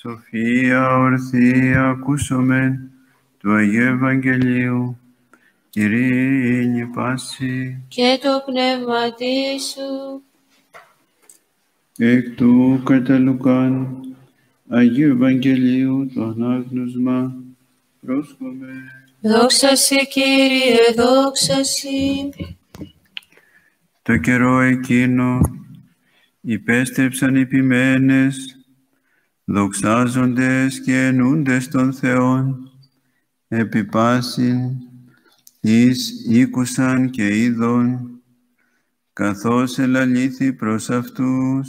Σοφία ορθή ακούσομεν του Αγίου Ευαγγελίου, Κυρίνη πάση. Και το πνεύματί σου. Εκ του κατά Λουκάν, Αγίου Ευαγγελίου, το ανάγνωσμα, πρόσκομε. Δόξα σε, Κύριε, δόξα σε. Το καιρό εκείνο υπέστρεψαν οι ποιμένες, δοξάζοντες και ενούντες των Θεών, επί πάσιν εις ήκουσαν και είδων, καθώς ελαλήθη προς αυτούς.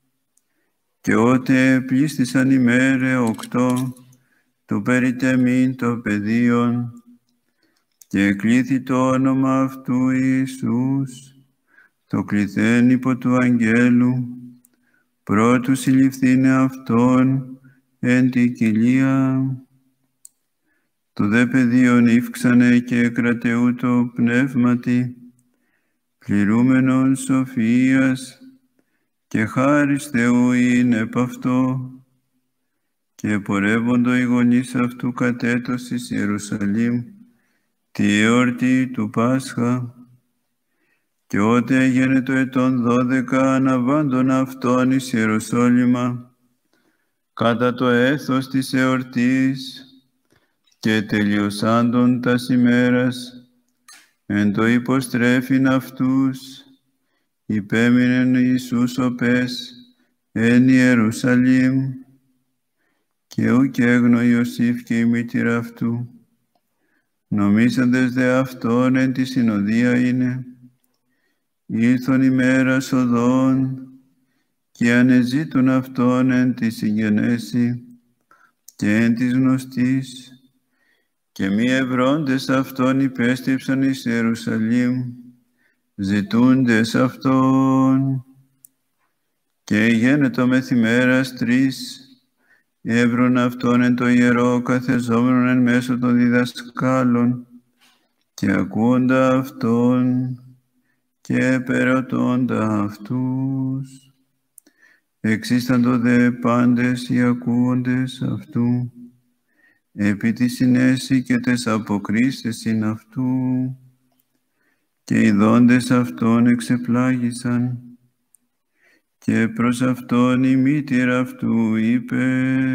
Και ότε πλήστησαν ημέρε 8 του περιτεμήν το πεδίον, και εκλήθη το όνομα αυτού Ιησούς, το κληθέν υπό του αγγέλου, πρώτου συλληφθήνε αυτόν εν τη κοιλία. Το δε πεδίον ύφξανε και κρατεούτο πνεύματι, πληρούμενον σοφίας, και χάρις Θεού είναι επ' αυτό. Και πορεύοντο οι γονείς αυτού κατέτος εις Ιερουσαλήμ, τη εορτή του Πάσχα. Και ότε έγινε το ετών 12, αναβάντων αυτών εις Ιεροσόλυμα, κατά το έθος της εορτής, και τελειωσάντων τας ημέρας, εν το υποστρέφειν αυτούς, υπέμεινεν Ιησούς ο πες εν Ιερουσαλήμ, και ουκ έγνω Ιωσήφ και η μήτηρα αυτού, νομίζαντες δε αυτόν εν τη συνοδεία είναι. Ήλθον ημέρας οδών, και ανεζήτουν αυτόν εν τη συγγενέση και εν της γνωστής, και μη ευρώντες αυτόν υπέστρεψαν εις Ιερουσαλήμ, ζητούντες αυτόν. Και γένετο μεθημέρας 3, έβρουν αυτόν εν το ιερό, καθεζόμενον εν μέσω των διδασκάλων, και ακούοντα αυτόν, και επερωτώντα αυτούς. Εξίσταντο δε πάντες οι ακούοντες αυτού, επί τη συνέση και τες αποκρίστες ειν αυτού, και οι δόντες αυτών εξεπλάγησαν. Και προς αυτόν η μήτηρα αυτού είπε,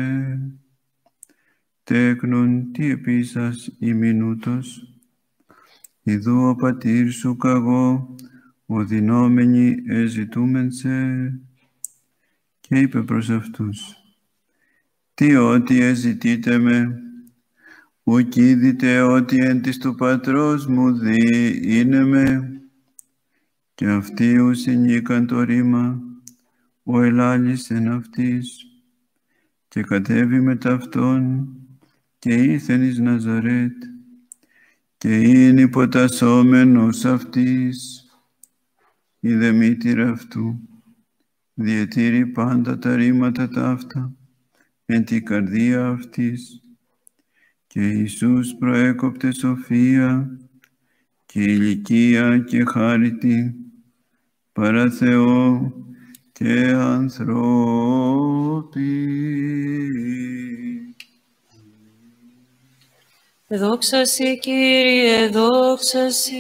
τέκνον τι επίσας ημινούτος, ιδού ο πατήρ σου καγώ, ο δεινόμενοι εζητούμεν σε. Και είπε προς αυτούς, τι ότι εζητείτε με, ουκ είδητε ότι εν της του πατρός μου δι είναι με. Και αυτοί ου συνήκαν το ρήμα, ο ελάλησεν αυτής, και κατέβη μετ' αυτόν, και ήλθεν εις Ναζαρέτ, και είναι υποτασσόμενος αυτής. Η δε μήτηρα αυτού διετήρει πάντα τα ρήματα ταύτα εν τη καρδία αυτής. Και Ιησούς προέκοπτε σοφία και ηλικία και χάριτη παρά Θεό και ανθρώποι. Δόξα σε, Κύριε, δόξα σε.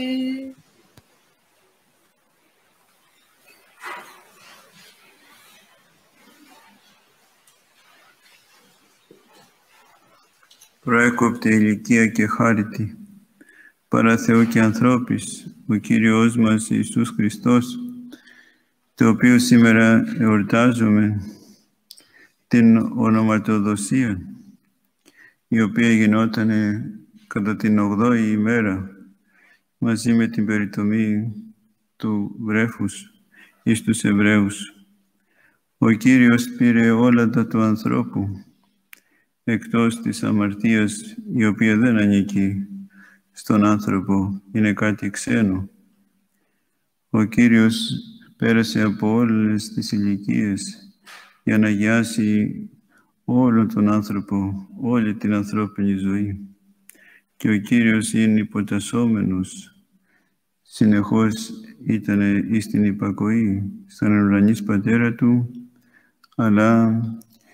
Προέκοπτε ηλικία και χάριτη παρά Θεό και ανθρώπης, ο Κύριος μας Ιησούς Χριστός, το οποίο σήμερα εορτάζουμε την ονοματοδοσία, η οποία γινόταν κατά την 8η ημέρα, μαζί με την περιτομή του βρέφους εις τους Εβραίους. Ο Κύριος πήρε όλα τα του ανθρώπου, εκτός της αμαρτίας, η οποία δεν ανήκει στον άνθρωπο, είναι κάτι ξένο. Ο Κύριος πέρασε από όλες τις ηλικίες για να γιάσει όλο τον άνθρωπο, όλη την ανθρώπινη ζωή. Και ο Κύριος είναι υποτασσόμενος. Συνεχώς ήταν εις την υπακοή στον ουρανής Πατέρα Του, αλλά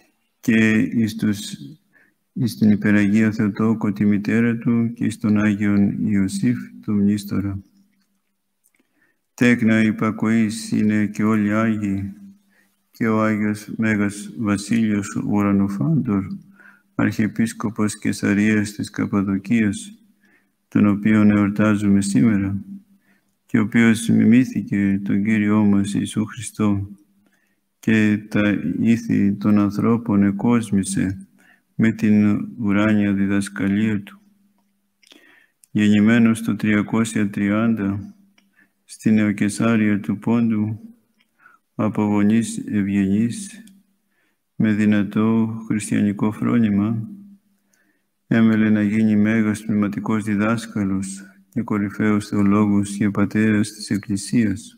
και εις την Υπεραγία Θεοτόκο τη μητέρα του και εις τον Άγιον Ιωσήφ τον μνήστορα. Τέκνα υπακοής είναι και όλοι Άγιοι, και ο Άγιος Μέγας Βασίλειος Ουρανοφάντορ, Αρχιεπίσκοπος Κεσαρίας της Καπαδοκίας, τον οποίον εορτάζουμε σήμερα, και ο οποίος μιμήθηκε τον Κύριό μας Ιησού Χριστό και τα ήθη των ανθρώπων εκόσμησε με την ουράνια διδασκαλία του. Γεννημένος το 330 στην Νεοκεσάρια του Πόντου, από γονείς ευγενείς, με δυνατό χριστιανικό φρόνημα, έμελε να γίνει μέγας πνευματικός διδάσκαλος και κορυφαίος θεολόγος και πατέρας της Εκκλησίας.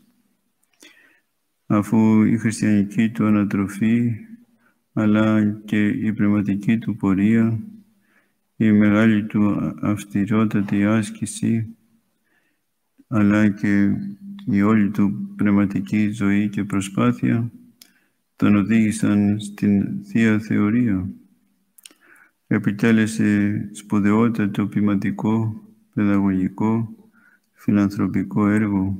Αφού η χριστιανική του ανατροφή, αλλά και η πνευματική του πορεία, η μεγάλη του αυστηρότατη άσκηση, αλλά και η όλη του πνευματική ζωή και προσπάθεια, τον οδήγησαν στην Θεία Θεωρία. Επιτέλεσε σπουδαιότατο ποιηματικό, παιδαγωγικό, φιλανθρωπικό έργο.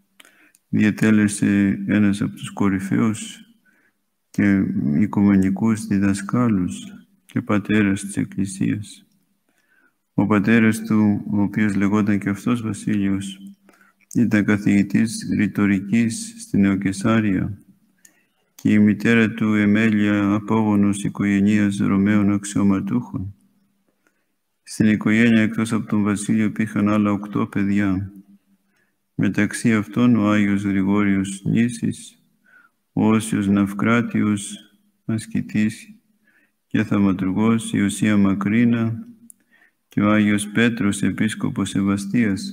Διατέλεσε ένας από τους κορυφαίους και οικουμενικούς διδασκάλους και πατέρας της Εκκλησίας. Ο πατέρας του, ο οποίος λεγόταν και αυτός Βασίλειος, ήταν καθηγητής ρητορικής στη Νεοκεσάρια και η μητέρα του Εμέλια απόγονος οικογενείας Ρωμαίων αξιωματούχων. Στην οικογένεια εκτός από τον Βασίλειο υπήρχαν άλλα 8 παιδιά. Μεταξύ αυτών ο Άγιος Γρηγόριος Νήσης, ο Όσιος Ναυκράτιος, ασκητής και θαυματουργός, η Οσία Μακρίνα και ο Άγιος Πέτρος, επίσκοπος Σεβαστίας.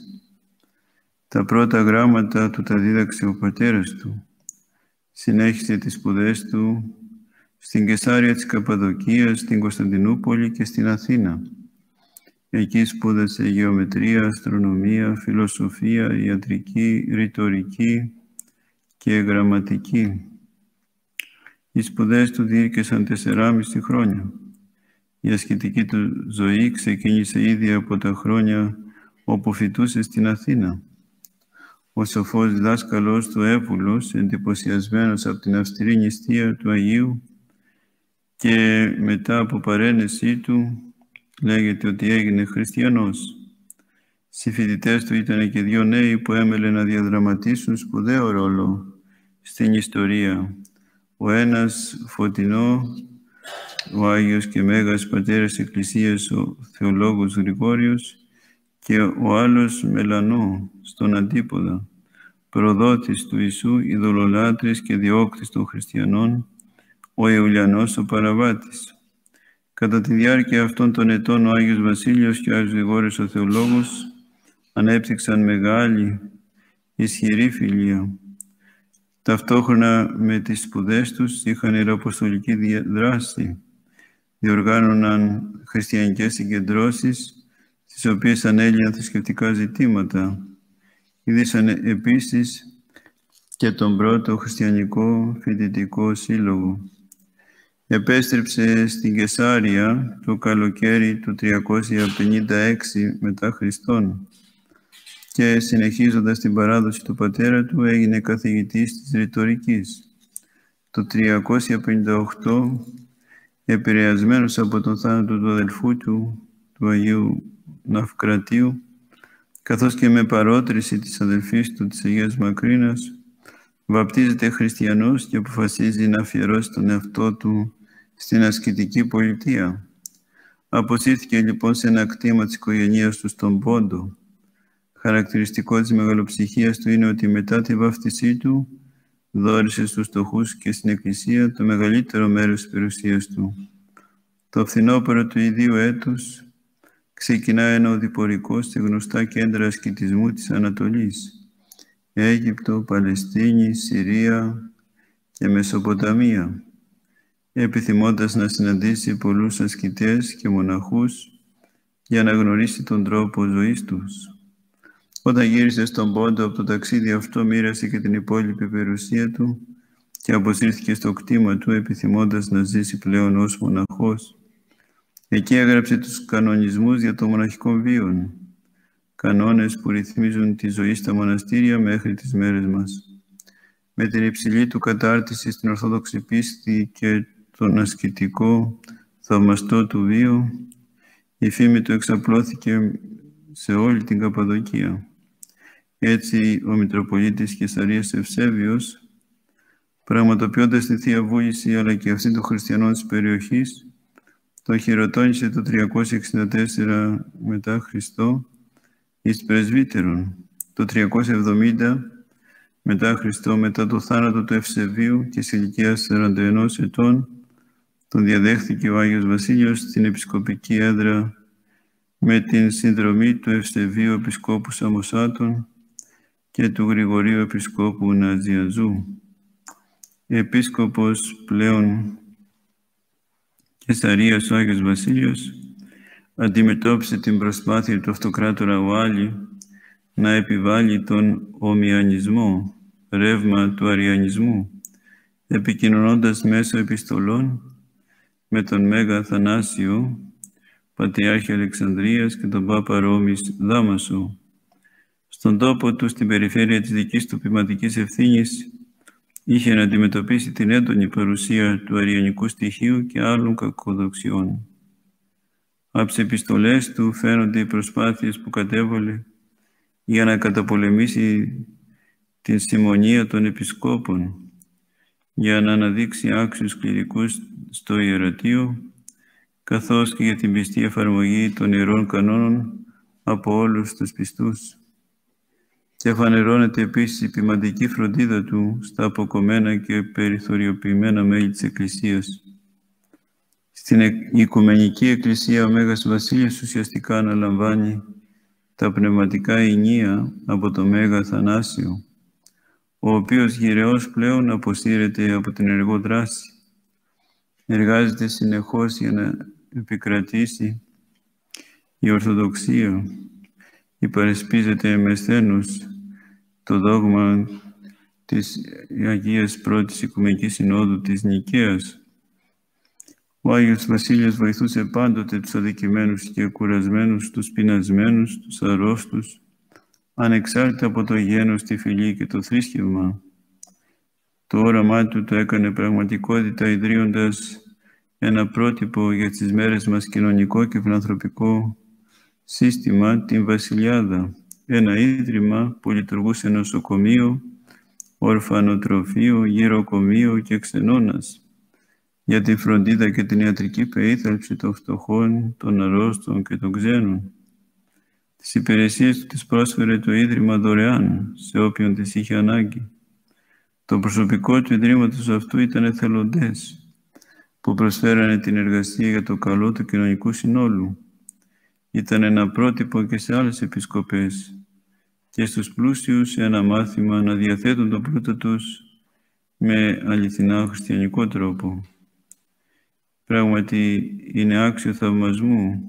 Τα πρώτα γράμματα του τα δίδαξε ο πατέρας του. Συνέχισε τις σπουδές του στην Κεσάρια της Καπαδοκίας, στην Κωνσταντινούπολη και στην Αθήνα. Εκεί σπούδασε γεωμετρία, αστρονομία, φιλοσοφία, ιατρική, ρητορική και γραμματική. Οι σπουδές του διήρκεσαν 4,5 χρόνια. Η ασκητική του ζωή ξεκίνησε ήδη από τα χρόνια όπου φοιτούσε στην Αθήνα. Ο σοφός δάσκαλος του Εύβουλος, εντυπωσιασμένος από την αυστηρή νηστεία του Αγίου και μετά από παρένεσή του, λέγεται ότι έγινε χριστιανός. Συμφοιτητές του ήταν και 2 νέοι που έμελε να διαδραματίσουν σπουδαίο ρόλο στην ιστορία. Ο ένας Φωτεινό, ο Άγιος και Μέγας Πατέρας Εκκλησίας, ο Θεολόγος Γρηγόριος, και ο άλλος Μελανό, στον Αντίποδα, προδότης του Ιησού, ειδωλολάτρης και διώκτης των χριστιανών, ο Ιουλιανός ο Παραβάτης. Κατά τη διάρκεια αυτών των ετών ο Άγιος Βασίλειος και ο Άγιος Γρηγόριος ο Θεολόγος ανέπτυξαν μεγάλη, ισχυρή φιλία. Ταυτόχρονα με τις σπουδές τους είχαν ιεραποστολική δράση. Διοργάνωναν χριστιανικές συγκεντρώσεις, στις οποίες ανέλυαν θρησκευτικά ζητήματα. Ίδρυσαν επίσης και τον πρώτο χριστιανικό φοιτητικό σύλλογο. Επέστρεψε στην Κεσάρια το καλοκαίρι του 356 μετά Χριστόν και συνεχίζοντας την παράδοση του πατέρα του έγινε καθηγητής της ρητορικής. Το 358, επηρεασμένος από τον θάνατο του αδελφού του Αγίου Ναυκρατίου, καθώς και με παρότριση της αδελφής του της Αγίας Μακρίνας, βαπτίζεται χριστιανός και αποφασίζει να αφιερώσει τον εαυτό του στην ασκητική πολιτεία. Αποσύρθηκε λοιπόν σε ένα κτήμα της οικογένειας του στον Πόντο. Χαρακτηριστικό της μεγαλοψυχίας του είναι ότι μετά τη βάφτισή του δώρισε στους φτωχούς και στην Εκκλησία το μεγαλύτερο μέρος της περιουσίας του. Το φθινόπωρο του ιδίου έτους ξεκινά ένα οδηπορικό σε γνωστά κέντρα ασκητισμού της Ανατολής: Αίγυπτο, Παλαιστίνη, Συρία και Μεσοποταμία, επιθυμώντας να συναντήσει πολλούς ασκητές και μοναχούς για να γνωρίσει τον τρόπο ζωής τους. Όταν γύρισε στον Πόντο από το ταξίδι αυτό, μοίρασε και την υπόλοιπη περιουσία του και αποσύρθηκε στο κτήμα του επιθυμώντας να ζήσει πλέον ως μοναχός. Εκεί έγραψε τους κανονισμούς για το μοναχικό βίο, κανόνες που ρυθμίζουν τη ζωή στα μοναστήρια μέχρι τις μέρες μας. Με την υψηλή του κατάρτιση στην Ορθόδοξη πίστη και τον ασκητικό θαυμαστό του βίο, η φήμη του εξαπλώθηκε σε όλη την Καπαδοκία. Έτσι, ο Μητροπολίτης Καισαρίας Ευσέβιος, πραγματοποιώντας τη Θεία Βούληση αλλά και αυτή των χριστιανών της περιοχής, το χειροτώνησε το 364 μετά Χριστό εις πρεσβύτερον. Το 370 μετά Χριστό, μετά το θάνατο του Ευσεβίου και σε ηλικία 41 ετών, τον διαδέχθηκε ο Άγιος Βασίλειος στην επισκοπική έδρα με την συνδρομή του Ευσεβίου Επισκόπου Σαμοσάτων και του Γρηγορίου Επισκόπου Ναζιαζού. Επίσκοπος πλέον Καισαρίας ο Άγιος Βασίλειος αντιμετώπισε την προσπάθεια του αυτοκράτορα Ουάλη να επιβάλλει τον ομιανισμό, ρεύμα του αριανισμού, επικοινωνώντας μέσω επιστολών με τον Μέγα Αθανάσιο, Πατριάρχη Αλεξανδρίας και τον Πάπα Ρώμης Δάμασο. Στον τόπο του, στην περιφέρεια της δικής του ποιηματικής ευθύνης, είχε να αντιμετωπίσει την έντονη παρουσία του αριανικού στοιχείου και άλλων κακοδοξιών. Από τις επιστολές του φαίνονται οι προσπάθειες που κατέβαλε για να καταπολεμήσει την συμμονία των επισκόπων, για να αναδείξει άξιους κληρικούς στο ιερατείο, καθώς και για την πιστή εφαρμογή των ιερών κανόνων από όλους τους πιστούς. Και φανερώνεται επίσης η ποιμαντική φροντίδα του στα αποκομμένα και περιθωριοποιημένα μέλη της Εκκλησίας. Στην Οικουμενική Εκκλησία ο Μέγας Βασίλειος ουσιαστικά αναλαμβάνει τα πνευματικά ηνία από το Μέγα Αθανάσιο, ο οποίος γυρεός πλέον αποσύρεται από την ενεργό δράση. Εργάζεται συνεχώς για να επικρατήσει η Ορθοδοξία. Υπερασπίζεται με σθένος το δόγμα της Αγίας Πρώτης Οικουμενικής Συνόδου της Νικαίας. Ο Άγιος Βασίλειος βοηθούσε πάντοτε τους αδικημένους και κουρασμένους, τους πεινασμένους, τους αρρώστους, ανεξάρτητα από το γένος, τη φυλή και το θρήσκευμα. Το όραμά του το έκανε πραγματικότητα ιδρύοντας ένα πρότυπο για τις μέρες μας κοινωνικό και φιλανθρωπικό σύστημα, την Βασιλιάδα, ένα ίδρυμα που λειτουργούσε νοσοκομείο, ορφανοτροφείο, γυροκομείο και ξενώνας, για τη φροντίδα και την ιατρική περίθαλψη των φτωχών, των αρρώστων και των ξένων. Τις υπηρεσίες του τις πρόσφερε το Ίδρυμα δωρεάν σε όποιον τις είχε ανάγκη. Το προσωπικό του Ιδρύματος αυτού ήταν εθελοντές, που προσφέρανε την εργασία για το καλό του κοινωνικού συνόλου. Ήταν ένα πρότυπο και σε άλλες επισκοπές και στους πλούσιους ένα μάθημα να διαθέτουν το πλούτο τους με αληθινά χριστιανικό τρόπο. Πράγματι είναι άξιο θαυμασμού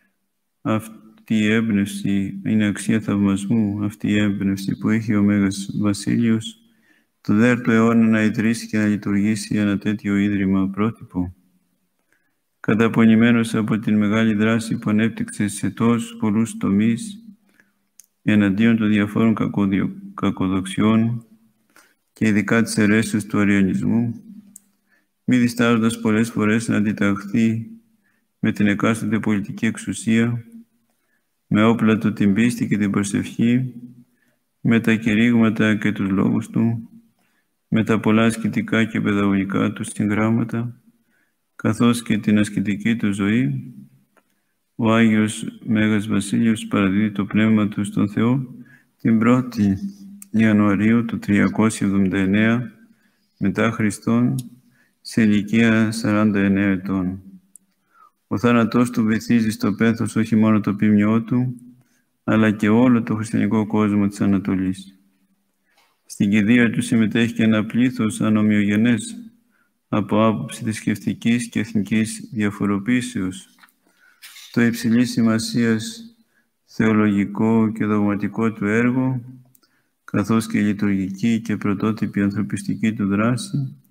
αυτή η έμπνευση, είναι αξία θαυμασμού αυτή η έμπνευση που έχει ο Μέγας Βασίλειος το 10ο αιώνα να ιδρύσει και να λειτουργήσει ένα τέτοιο ίδρυμα πρότυπο. Καταπονημένος από την μεγάλη δράση που ανέπτυξε σε τόσους πολλούς τομείς εναντίον των διαφόρων κακοδοξιών και ειδικά της αιρέσεως του αριανισμού, μη διστάζοντας πολλές φορές να αντιταχθεί με την εκάστοτε πολιτική εξουσία, με όπλα του την πίστη και την προσευχή, με τα κηρύγματα και τους λόγους του, με τα πολλά ασκητικά και παιδαγωγικά του συγγράμματα, καθώς και την ασκητική του ζωή, ο Άγιος Μέγας Βασίλειος παραδίδει το πνεύμα του στον Θεό την 1η Ιανουαρίου του 379 μετά Χριστόν, σε ηλικία 49 ετών. Ο θάνατός του βυθίζει στο πένθος όχι μόνο το ποιμνιό του, αλλά και όλο το χριστιανικό κόσμο της Ανατολής. Στην κηδεία του συμμετέχει και ένα πλήθος ανομοιογενές από άποψη θρησκευτικής και εθνικής διαφοροποίησεως. Το υψηλής σημασίας θεολογικό και δογματικό του έργο, καθώς και η λειτουργική και πρωτότυπη ανθρωπιστική του δράση,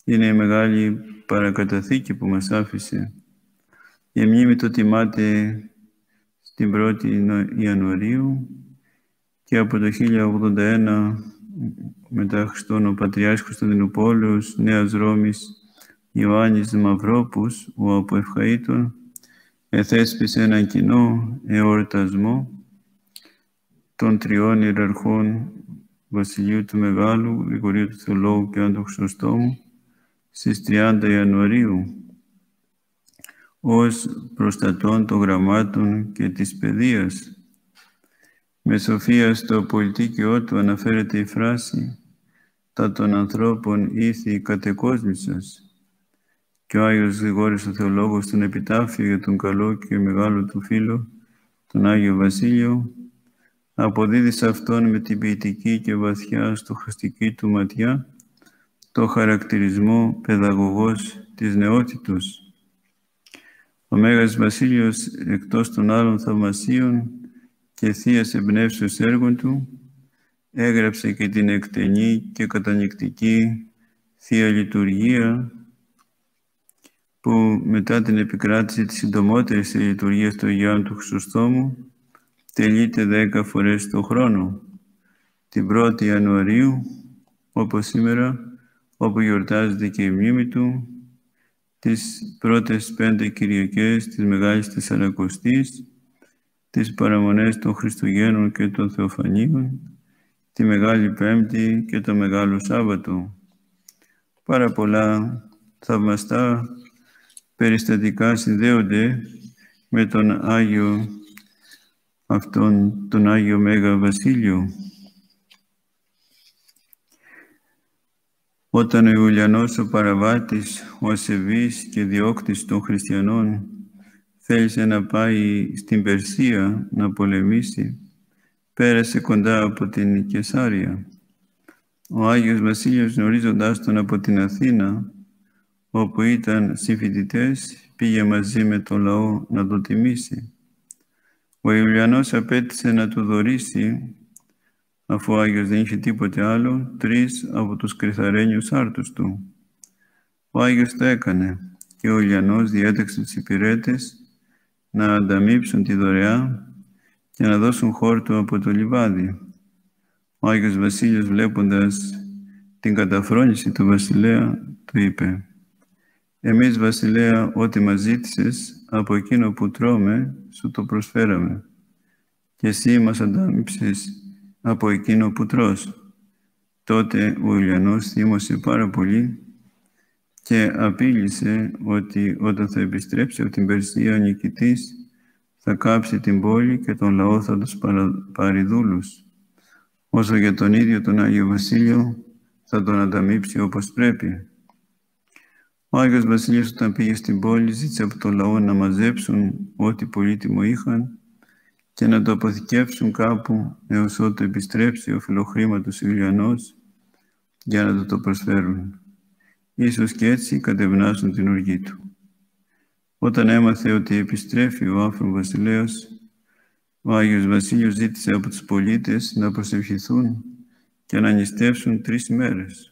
Είναι η μεγάλη παρακαταθήκη που μας άφησε. Η μνήμη του τιμάται στην 1η Ιανουαρίου και από το 1081 μετά Χριστόν ο Πατριάρχης Κωνσταντινούπολεως Νέας Ρώμης Ιωάννης Μαυρόπους, ο από Ευχαΐτων, εθέσπισε έναν κοινό εορτασμό των τριών ιεραρχών Βασιλείου του Μεγάλου, Γρηγορίου του Θεολόγου και Άντου Χρυσοστόμου στις 30 Ιανουαρίου ως προστατών των γραμμάτων και της παιδείας. Με σοφία στο πολιτίκιό του αναφέρεται η φράση «Τα των ανθρώπων ήθη κατεκόσμησας». Και ο Άγιος Γρηγόρης ο Θεολόγος στον Επιτάφιο για τον καλό και μεγάλο του φίλο, τον Άγιο Βασίλειο, αποδίδει σε αυτόν με την ποιητική και βαθιά στοχαστική του ματιά το χαρακτηρισμό παιδαγωγός της νεότητος. Ο Μέγας Βασίλειος, εκτός των άλλων θαυμασίων και θείας εμπνεύσεως έργων του, έγραψε και την εκτενή και κατανυκτική Θεία Λειτουργία, που μετά την επικράτηση της συντομότερης λειτουργίας του Αγίου του Χρυσοστόμου τελείται 10 φορές το χρόνο. Την 1η Ιανουαρίου, όπως σήμερα, όπου γιορτάζεται και η μνήμη του, τις πρώτες 5 Κυριακές της Μεγάλης Τεσσαρακοστής, τις παραμονές των Χριστουγέννων και των Θεοφανίων, τη Μεγάλη Πέμπτη και το Μεγάλο Σάββατο. Πάρα πολλά θαυμαστά περιστατικά συνδέονται με τον Άγιο τον Άγιο Μέγα Βασίλειο. Όταν ο Ιουλιανός ο Παραβάτης, ο ασεβής και διώκτης των χριστιανών, θέλησε να πάει στην Περσία να πολεμήσει, πέρασε κοντά από την Κεσάρια. Ο Άγιος Βασίλειος, γνωρίζοντας τον από την Αθήνα, όπου ήταν συμφοιτητές, πήγε μαζί με τον λαό να το τιμήσει. Ο Ιουλιανός απέτησε να του δωρήσει, αφού ο Άγιος δεν είχε τίποτε άλλο, 3 από τους κρυθαρένιους άρτους του. Ο Άγιος το έκανε και ο Ιουλιανός διέταξε τους υπηρέτες να ανταμείψουν τη δωρεά και να δώσουν χόρτο από το λιβάδι. Ο Άγιος Βασίλειος, βλέποντας την καταφρόνηση του βασιλέα, του είπε «Εμείς, βασιλέα, ό,τι μας ζήτησες, από εκείνο που τρώμε, σου το προσφέραμε και εσύ μας αντάμειψες από εκείνο που τρως». Τότε ο Ιουλιανός θύμωσε πάρα πολύ και απείλησε ότι όταν θα επιστρέψει από την Περσία ο νικητής, θα κάψει την πόλη και τον λαό θα τους πάρει δούλους. Όσο για τον ίδιο τον Άγιο Βασίλειο, θα τον ανταμείψει όπως πρέπει. Ο Άγιος Βασίλειος, όταν πήγε στην πόλη, ζήτησε από τον λαό να μαζέψουν ό,τι πολύτιμο είχαν και να το αποθηκεύσουν κάπου έως ότου επιστρέψει ο φιλοχρήματος Ιουλιανός για να το προσφέρουν. Ίσως και έτσι κατευνάσουν την οργή του. Όταν έμαθε ότι επιστρέφει ο άφρον βασιλέος, ο Άγιος Βασίλειος ζήτησε από τους πολίτες να προσευχηθούν και να νηστεύσουν 3 ημέρες.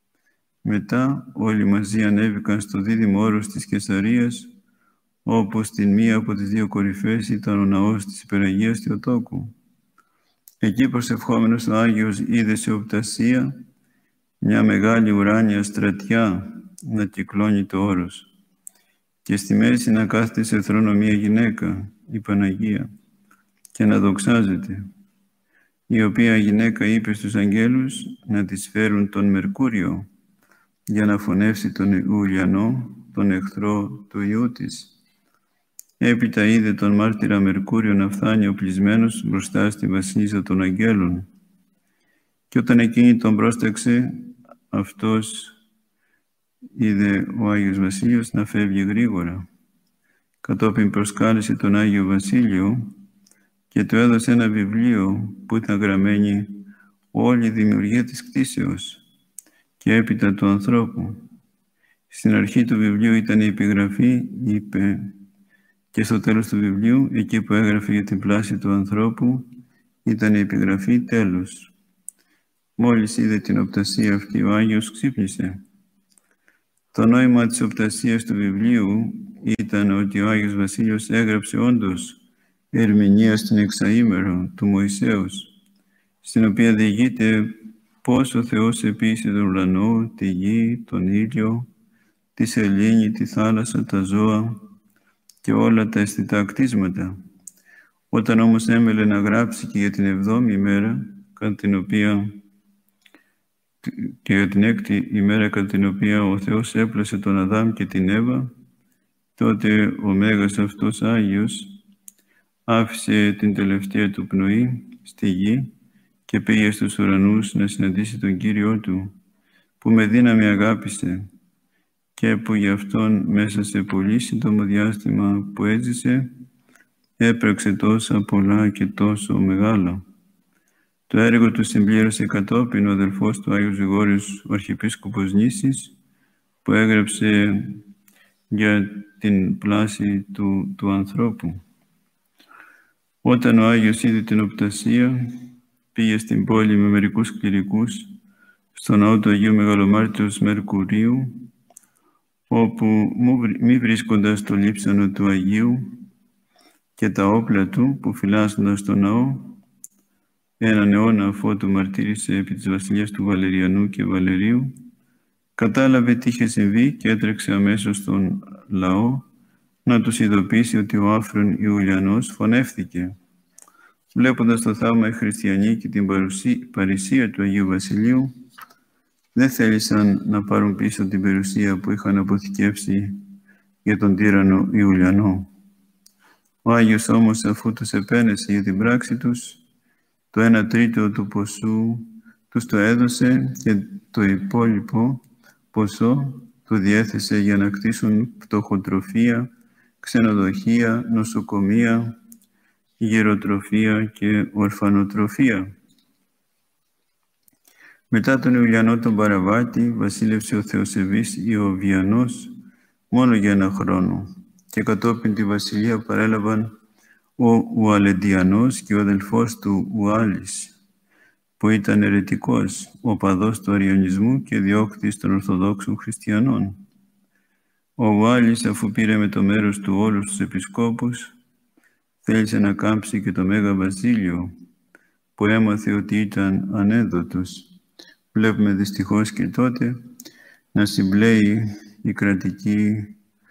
Μετά όλοι μαζί ανέβηκαν στο δίδυμο όρος της Κεσαρίας, όπου στην μία από τις 2 κορυφές ήταν ο ναός της Υπεραγίας Θεοτόκου. Εκεί προσευχόμενος ο Άγιος είδε σε οπτασία μια μεγάλη ουράνια στρατιά να κυκλώνει το όρος και στη μέση να κάθεται σε θρόνο μια γυναίκα, η Παναγία, και να δοξάζεται, η οποία γυναίκα είπε στους αγγέλους να της φέρουν τον Μερκούριο για να φωνεύσει τον Ιουλιανό, τον εχθρό του Υιού της. Έπειτα είδε τον μάρτυρα Μερκούριο να φθάνει οπλισμένος μπροστά στη βασίλισσα των αγγέλων. Και όταν εκείνη τον πρόσταξε, αυτός είδε ο Άγιος Βασίλειος να φεύγει γρήγορα. Κατόπιν προσκάλεσε τον Άγιο Βασίλειο και του έδωσε ένα βιβλίο που ήταν γραμμένη όλη η δημιουργία της κτήσεως και έπειτα του ανθρώπου. Στην αρχή του βιβλίου ήταν η επιγραφή, είπε, και στο τέλος του βιβλίου, εκεί που έγραφε για την πλάση του ανθρώπου, ήταν η επιγραφή τέλος. Μόλις είδε την οπτασία αυτή, ο Άγιος ξύπνησε. Το νόημα της οπτασίας του βιβλίου ήταν ότι ο Άγιος Βασίλειος έγραψε όντως ερμηνεία στην εξαήμερο του Μωυσέους, στην οποία διηγείται πώς ο Θεός επίησε τον ουρανό, τη γη, τον ήλιο, τη σελήνη, τη θάλασσα, τα ζώα και όλα τα αισθητά κτίσματα. Όταν όμως έμελε να γράψει και για την 7η ημέρα, και για την 6η ημέρα κατά την οποία ο Θεός έπλασε τον Αδάμ και την Εύα, τότε ο Μέγας αυτός Άγιος άφησε την τελευταία του πνοή στη γη και πήγε στους ουρανούς να συναντήσει τον Κύριό του, που με δύναμη αγάπησε και που γι' αυτόν μέσα σε πολύ σύντομο διάστημα που έζησε έπραξε τόσα πολλά και τόσο μεγάλα. Το έργο του συμπλήρωσε κατόπιν ο αδελφός του Άγιος Γρηγόριος, ο Αρχιεπίσκοπος Νήσης, που έγραψε για την πλάση του ανθρώπου. Όταν ο Άγιος είδε την οπτασία, πήγε στην πόλη με μερικούς κληρικούς στο ναό του Αγίου Μεγαλομάρτυρος Μερκουρίου, όπου μη βρίσκοντας το λείψανο του Αγίου και τα όπλα του που φυλάσσονταν στο ναό, έναν αιώνα αφότου μαρτύρησε επί της βασιλείας του Βαλεριανού και Βαλερίου, κατάλαβε τι είχε συμβεί και έτρεξε αμέσως στον λαό να τους ειδοποιήσει ότι ο άφρον Ιουλιανός φωνεύθηκε. Βλέποντας το θαύμα οι χριστιανοί και την παρησία του Αγίου Βασιλείου, δεν θέλησαν να πάρουν πίσω την περιουσία που είχαν αποθηκεύσει για τον τύραννο Ιουλιανό. Ο Άγιος όμως, αφού τους επένεσε για την πράξη τους, το 1/3 του ποσού τους το έδωσε και το υπόλοιπο ποσό του διέθεσε για να κτίσουν πτωχοτροφία, ξενοδοχεία, νοσοκομεία, γεροτροφία και ορφανοτροφία. Μετά τον Ιουλιανό τον Παραβάτη βασίλευσε ο Θεοσεβής Ιωβιανός μόνο για 1 χρόνο και κατόπιν τη βασιλεία παρέλαβαν ο Ουαλεντιανός και ο αδελφός του Ουάλης, που ήταν αιρετικός, οπαδός του αριανισμού και διώκτης των Ορθοδόξων Χριστιανών. Ο Ουάλης, αφού πήρε με το μέρος του όλους τους επισκόπους, θέλησε να κάμψει και το Μέγα Βασίλειο, που έμαθε ότι ήταν ανέδοτος. Βλέπουμε δυστυχώς και τότε να συμπλέει η κρατική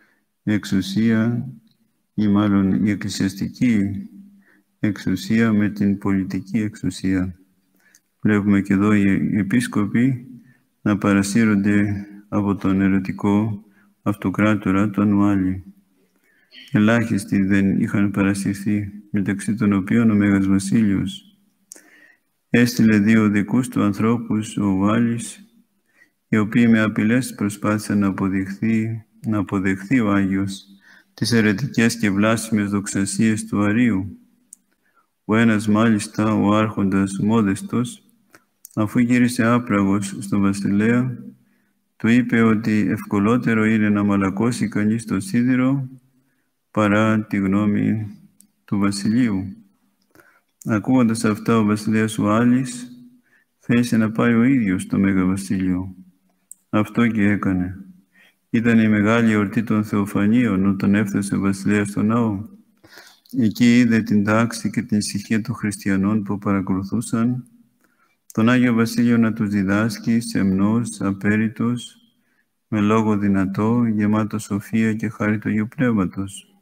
εξουσία ή μάλλον η εκκλησιαστική εξουσία με την πολιτική εξουσία. Βλέπουμε και εδώ οι επίσκοποι να παρασύρονται από τον ερωτικό αυτοκράτορα τον Ουάλη. Ελάχιστοι δεν είχαν παρασυρθεί, μεταξύ των οποίων ο Μέγας Βασίλειος. Έστειλε 2 δικούς του ανθρώπους, ο Ουάλης, οι οποίοι με απειλές προσπάθησαν να αποδεχθεί ο Άγιος τις αιρετικές και βλάσιμες δοξασίες του Αρείου. Ο ένας μάλιστα, ο άρχοντας Μόδεστος, αφού γύρισε άπραγος στον βασιλέα, του είπε ότι ευκολότερο είναι να μαλακώσει κανείς το σίδηρο παρά τη γνώμη του βασιλείου. Ακούγοντας αυτά, ο βασιλέας Ουάλης θέλησε να πάει ο ίδιος στο Μέγα Βασίλειο. Αυτό και έκανε. Ήταν η μεγάλη εορτή των Θεοφανίων όταν έφτασε ο βασιλέας στο ναό. Εκεί είδε την τάξη και την ησυχία των χριστιανών που παρακολουθούσαν τον Άγιο Βασίλειο να τους διδάσκει σεμνός, απέριτος, με λόγο δυνατό, γεμάτο σοφία και χάρη του Αγίου Πνεύματος.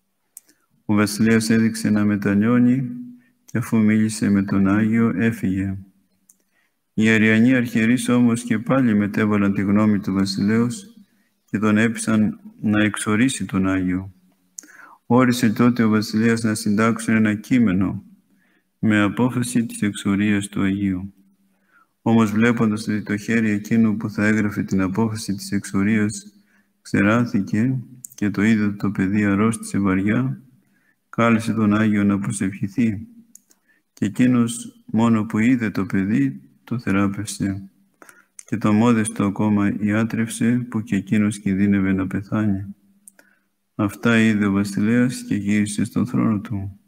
Ο βασιλέας έδειξε να μετανιώνει και αφού μίλησε με τον Άγιο έφυγε. Οι αριανοί αρχιερείς όμως και πάλι μετέβαλαν τη γνώμη του βασιλέως και τον έπεισαν να εξορίσει τον Άγιο. Όρισε τότε ο βασιλέας να συντάξουν ένα κείμενο με απόφαση της εξορίας του Αγίου. Όμως βλέποντας ότι το χέρι εκείνου που θα έγραφε την απόφαση της εξορίας ξεράθηκε και το είδε το παιδί αρρώστησε βαριά, κάλεσε τον Άγιο να προσευχηθεί και εκείνος μόνο που είδε το παιδί το θεράπευσε και το Μόδεστο ακόμα ιάτρευσε που και εκείνος κινδύνευε να πεθάνει. Αυτά είδε ο βασιλέας και γύρισε στον θρόνο του.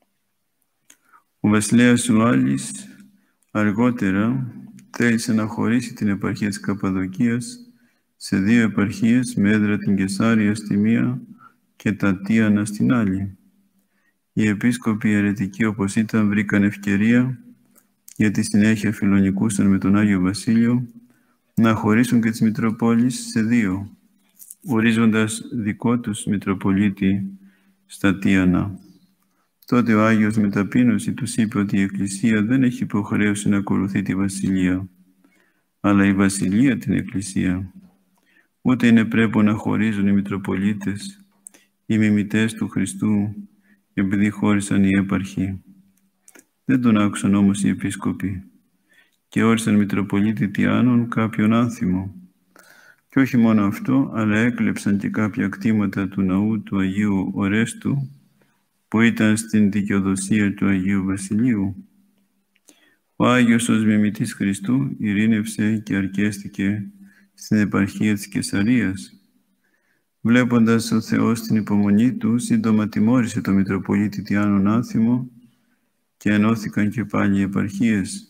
Ο βασιλέας Ουάλης αργότερα θέλησε να χωρίσει την επαρχία της Καπαδοκίας σε 2 επαρχίες με έδρα την Κεσάρια στη μία και τα Τίανα στην άλλη. Οι επίσκοποι αιρετικοί όπως ήταν βρήκαν ευκαιρία, γιατί συνέχεια φιλονικούσαν με τον Άγιο Βασίλειο, να χωρίσουν και τις Μητροπόλεις σε 2, ορίζοντας δικό τους Μητροπολίτη στα Τίανα. Τότε ο Άγιος με ταπείνωση τους είπε ότι η Εκκλησία δεν έχει υποχρέωση να ακολουθεί τη Βασιλεία, αλλά η Βασιλεία την Εκκλησία. Ούτε είναι πρέπει να χωρίζουν οι Μητροπολίτες, οι μιμητές του Χριστού, επειδή χώρισαν οι έπαρχοι. Δεν τον άκουσαν όμως οι επίσκοποι και όρισαν Μητροπολίτη Τιάνων κάποιον άνθιμο. Και όχι μόνο αυτό, αλλά έκλεψαν και κάποια κτήματα του ναού του Αγίου Ορέστου, που ήταν στην δικαιοδοσία του Αγίου Βασιλείου. Ο Άγιος ως μιμητής Χριστού ειρήνευσε και αρκέστηκε στην επαρχία της Κεσαρίας. Βλέποντας ο Θεός την υπομονή του, σύντομα τιμώρησε το Μητροπολίτη Τιάνων άνθιμο και ενώθηκαν και πάλι οι επαρχίες.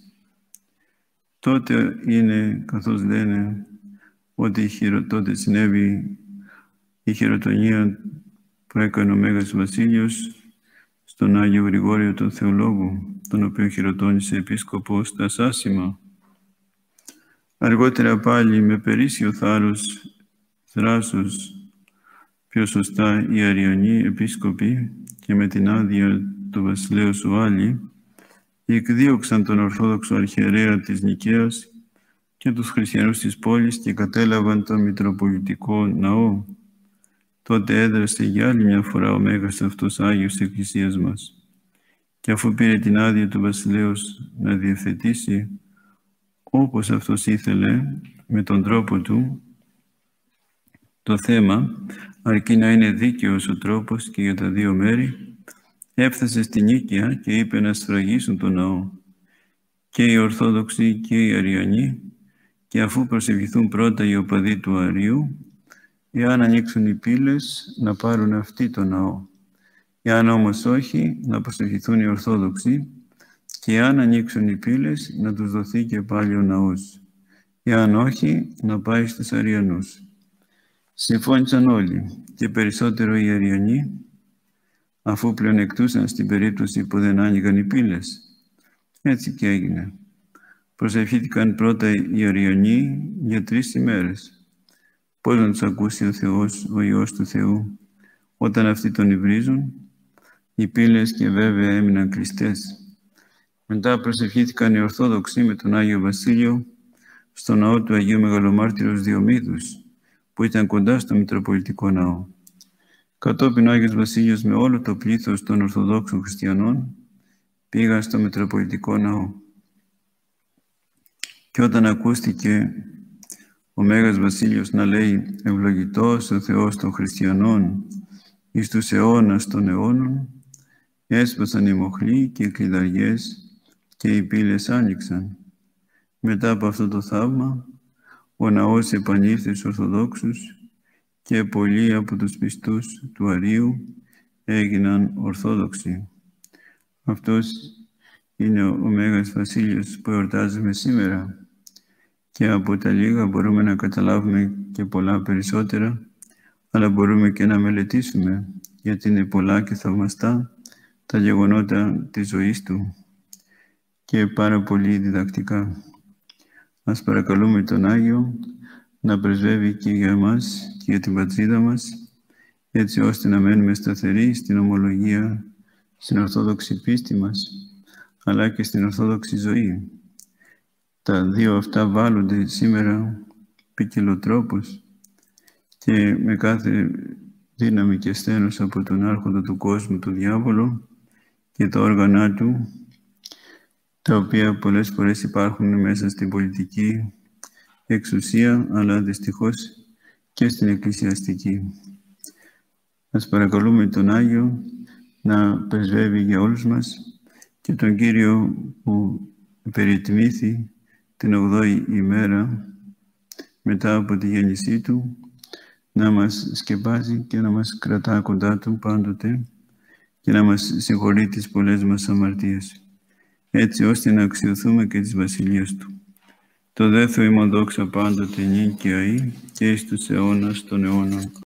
Τότε είναι, καθώς λένε, ότι τότε συνέβη η χειροτονία που έκανε ο Μέγας Βασίλειος στον Άγιο Γρηγόριο τον Θεολόγο, τον οποίο χειροτώνησε επίσκοπος στα Σάσιμα. Αργότερα πάλι με περίσσιο θράσος, πιο σωστά οι Αριανοί επίσκοποι και με την άδεια του βασιλέως Σουάλη, εκδίωξαν τον Ορθόδοξο Αρχιερέα της Νικαίας και τους χριστιανούς της πόλης και κατέλαβαν τον Μητροπολιτικό Ναό. Τότε έδρασε για άλλη μια φορά ο Μέγας αυτός Άγιος της Εκκλησίας μας. Και αφού πήρε την άδεια του βασιλέως να διευθετήσει όπως αυτός ήθελε, με τον τρόπο του, το θέμα, αρκεί να είναι δίκαιος ο τρόπος και για τα 2 μέρη, έφτασε στη Νίκαια και είπε να σφραγίσουν τον ναό, και οι Ορθόδοξοι και οι Αριανοί, και αφού προσευχηθούν πρώτα οι οπαδοί του Αρίου, εάν ανοίξουν οι πύλες, να πάρουν αυτοί το ναό. Εάν όμως όχι, να προσευχηθούν οι Ορθόδοξοι, και εάν ανοίξουν οι πύλες, να τους δοθεί και πάλι ο ναός. Εάν όχι, να πάει στους Αριανούς. Συμφώνησαν όλοι, και περισσότερο οι Αριανοί, αφού πλεονεκτούσαν στην περίπτωση που δεν άνοιγαν οι πύλες. Έτσι και έγινε. Προσευχήθηκαν πρώτα οι Αριανοί για 3 ημέρες. Πώς να τους ακούσει ο Θεός, ο Υιός του Θεού, όταν αυτοί τον υβρίζουν? Οι πύλες και βέβαια έμειναν κλειστές. Μετά προσευχήθηκαν οι Ορθόδοξοι με τον Άγιο Βασίλειο στο ναό του Αγίου Μεγαλομάρτυρος Διομήδους, που ήταν κοντά στο Μητροπολιτικό Ναό. Κατόπιν ο Άγιος Βασίλειος με όλο το πλήθος των Ορθοδόξων Χριστιανών πήγαν στο Μητροπολιτικό Ναό. Και όταν ακούστηκε ο Μέγας Βασίλειος να λέει «Ευλογητός ο Θεός των Χριστιανών εις τους αιώνας των αιώνων», έσπασαν οι μοχλοί και οι κλειδαριές και οι πύλες άνοιξαν. Μετά από αυτό το θαύμα, ο ναός επανήλθε στους Ορθοδόξους και πολλοί από τους πιστούς του Αρίου έγιναν Ορθόδοξοι. Αυτός είναι ο Μέγας Βασίλειος που εορτάζουμε σήμερα, και από τα λίγα μπορούμε να καταλάβουμε και πολλά περισσότερα, αλλά μπορούμε και να μελετήσουμε, γιατί είναι πολλά και θαυμαστά τα γεγονότα της ζωής του και πάρα πολύ διδακτικά. Ας παρακαλούμε τον Άγιο να πρεσβεύει και για εμάς και για την πατρίδα μας, έτσι ώστε να μένουμε σταθεροί στην ομολογία, στην Ορθόδοξη πίστη μας, αλλά και στην Ορθόδοξη ζωή. Τα 2 αυτά βάλλονται σήμερα ποικιλοτρόπως και με κάθε δύναμη και σθένος από τον άρχοντα του κόσμου, του διάβολο, και τα όργανα του, τα οποία πολλές φορές υπάρχουν μέσα στην πολιτική εξουσία, αλλά δυστυχώς και στην εκκλησιαστική. Ας παρακαλούμε τον Άγιο να πρεσβεύει για όλους μας και τον Κύριο που περιτιμήθη την 8η ημέρα μετά από τη γέννησή Του, να μας σκεπάζει και να μας κρατά κοντά Του πάντοτε και να μας συγχωρεί τις πολλές μας αμαρτίες, έτσι ώστε να αξιωθούμε και της Βασιλείας Του. Το δε Θεό ημών δόξα πάντοτε νύν και αεί, και εις τους αιώνας των αιώνων.